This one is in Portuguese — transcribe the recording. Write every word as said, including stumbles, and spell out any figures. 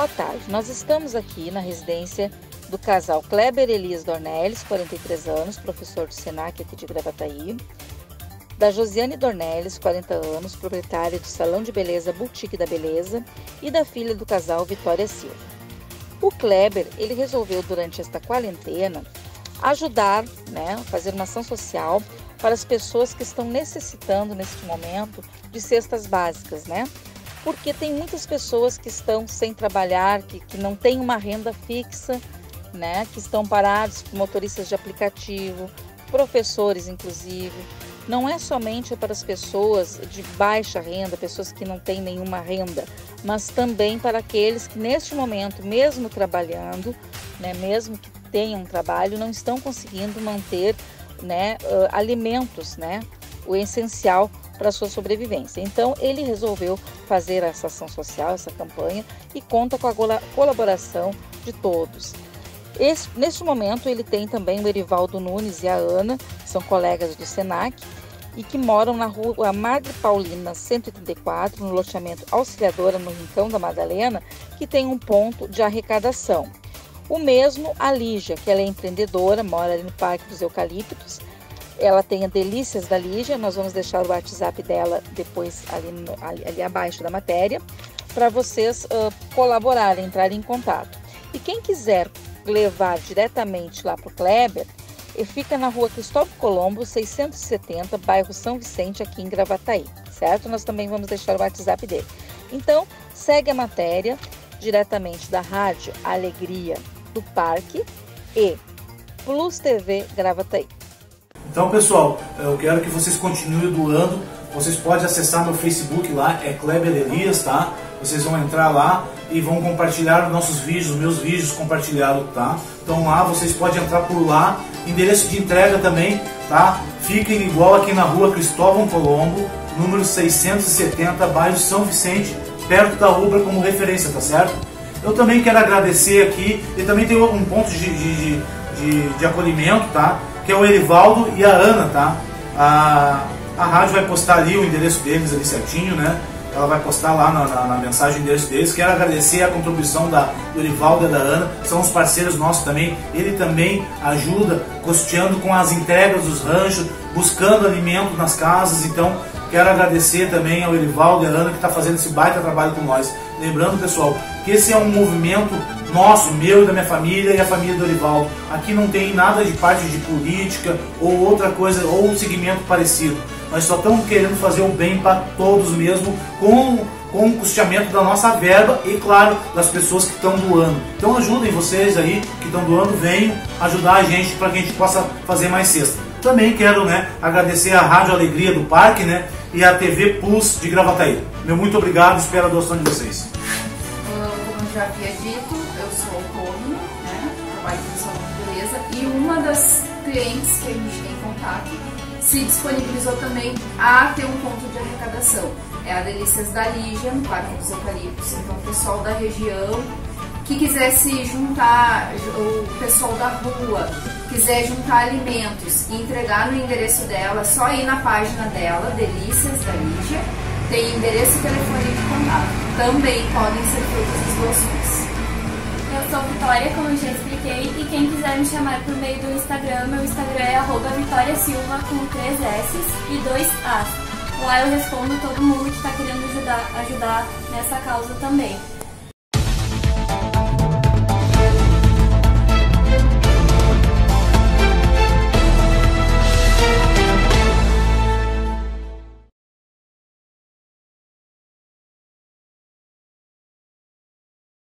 tarde. Nós estamos aqui na residência do casal Kleber Elias Dornelles, quarenta e três anos, professor do Senac aqui de Gravataí, da Josiane Dornelles, quarenta anos, proprietária do Salão de Beleza Boutique da Beleza, e da filha do casal, Vitória Silva. O Kleber, ele resolveu durante esta quarentena ajudar, né, fazer uma ação social para as pessoas que estão necessitando neste momento de cestas básicas, né? Porque tem muitas pessoas que estão sem trabalhar, que, que não têm uma renda fixa, né? Que estão parados, motoristas de aplicativo, professores inclusive. Não é somente para as pessoas de baixa renda, pessoas que não têm nenhuma renda, mas também para aqueles que neste momento, mesmo trabalhando, né, mesmo que tenham trabalho, não estão conseguindo manter, né, uh, alimentos, né, o essencial para a sua sobrevivência. Então, ele resolveu fazer essa ação social, essa campanha, e conta com a colaboração de todos. Esse, neste momento, ele tem também o Erivaldo Nunes e a Ana, que são colegas do Senac, e que moram na rua Madre Paulina cento e trinta e quatro, no loteamento Auxiliadora, no Rincão da Madalena, que tem um ponto de arrecadação. O mesmo a Lígia, que ela é empreendedora, mora ali no Parque dos Eucaliptos. Ela tem a Delícias da Lígia, nós vamos deixar o WhatsApp dela depois ali, no, ali, ali abaixo da matéria, para vocês uh, colaborarem, entrarem em contato. E quem quiser levar diretamente lá para o Kleber, fica na rua Cristóvão Colombo, seiscentos e setenta, bairro São Vicente, aqui em Gravataí, certo? Nós também vamos deixar o WhatsApp dele. Então, segue a matéria diretamente da Rádio Alegria do Parque e Plus T V Gravataí. Então, pessoal, eu quero que vocês continuem doando. Vocês podem acessar meu Facebook lá, é Kleber Elias, tá? Vocês vão entrar lá e vão compartilhar os nossos vídeos, meus vídeos compartilhados, tá? Então lá vocês podem entrar por lá. Endereço de entrega também, tá? Fiquem igual aqui na rua Cristóvão Colombo, número seiscentos e setenta, bairro São Vicente, perto da Ubra, como referência, tá certo? Eu também quero agradecer aqui, e também tem um ponto de, de, de, de acolhimento, tá? Que é o Erivaldo e a Ana, tá? A, a rádio vai postar ali o endereço deles ali certinho, né? Ela vai postar lá na, na, na mensagem o endereço deles. Quero agradecer a contribuição da, do Erivaldo e da Ana, são os parceiros nossos também. Ele também ajuda, custeando com as entregas dos ranchos, buscando alimento nas casas. Então, quero agradecer também ao Erivaldo e a Ana que está fazendo esse baita trabalho com nós. Lembrando, pessoal, que esse é um movimento nosso, meu e da minha família e a família do Erivaldo. Aqui não tem nada de parte de política ou outra coisa, ou um segmento parecido. Nós só estamos querendo fazer o bem para todos mesmo, com, com o custeamento da nossa verba e, claro, das pessoas que estão doando. Então ajudem vocês aí que estão doando, venham ajudar a gente para que a gente possa fazer mais cesta. Também quero, né, agradecer a Rádio Alegria do Parque, né, e a T V Plus de Gravataí. Meu muito obrigado, espero a doação de vocês. Como eu já havia dito, eu sou autônoma, né, trabalho no salão de beleza, e uma das clientes que a gente tem contato se disponibilizou também a ter um ponto de arrecadação. É a Delícias da Lígia, no Parque dos Eucaliptos. Então, o pessoal da região que quiser se juntar, o pessoal da rua, quiser juntar alimentos e entregar no endereço dela, só ir na página dela, Delícias da Lígia, tem endereço e telefone de contato. Também podem ser feitas as doações. Eu sou Vitória, como eu já expliquei, e quem quiser me chamar por meio do Instagram, meu Instagram é arroba Vitória Silva com três S e dois As. Lá eu respondo todo mundo que está querendo ajudar, ajudar nessa causa também.